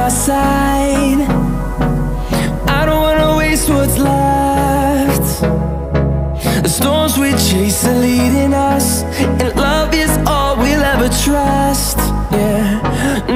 my side. I don't wanna waste what's left. The storms we chase are leading us, and love is all we'll ever trust. Yeah.